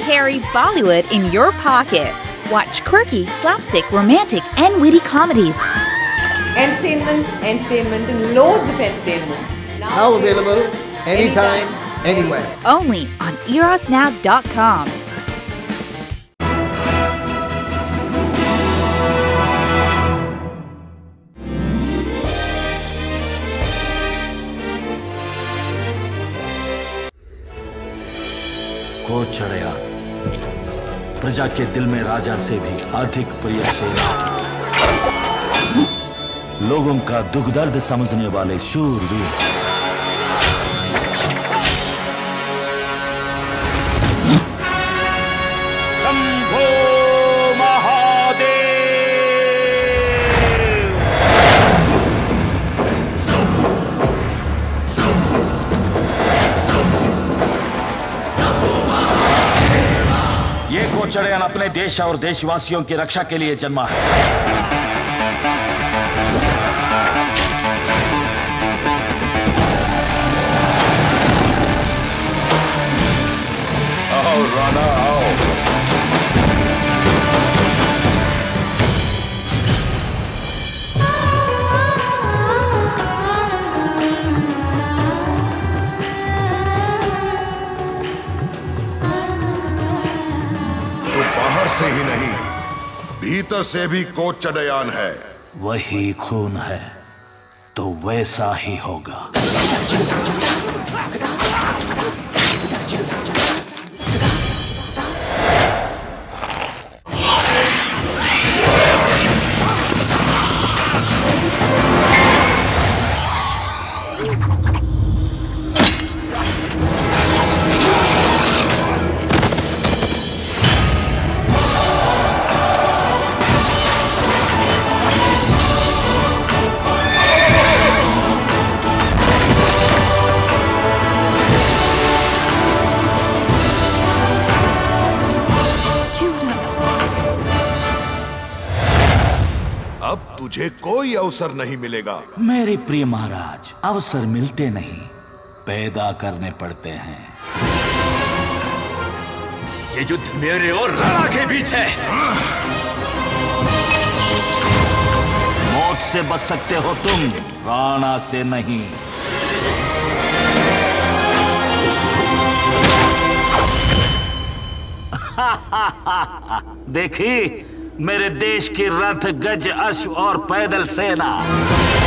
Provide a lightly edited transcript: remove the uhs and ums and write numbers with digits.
carry Bollywood in your pocket. Watch quirky, slapstick, romantic, and witty comedies. Entertainment, entertainment, and loads of entertainment. Now available anytime, anywhere. Only on erosnow.com. कोच चढ़या प्रजा के दिल में राजा से भी अधिक प्रिय सेना, लोगों का दुख दर्द समझने वाले शूरवीर। ये कोचड़ियान अपने देश और देशवासियों की रक्षा के लिए जन्मा है। आओ राणा आओ। से ही नहीं, भीतर से भी कोचड़ियान है। वही खून है तो वैसा ही होगा। अब तुझे कोई अवसर नहीं मिलेगा। मेरे प्रिय महाराज, अवसर मिलते नहीं, पैदा करने पड़ते हैं। ये युद्ध मेरे और राणा के बीच है। मौत से बच सकते हो तुम, राणा से नहीं। देखी मेरे देश की रथ, गज, अश्व और पैदल सेना।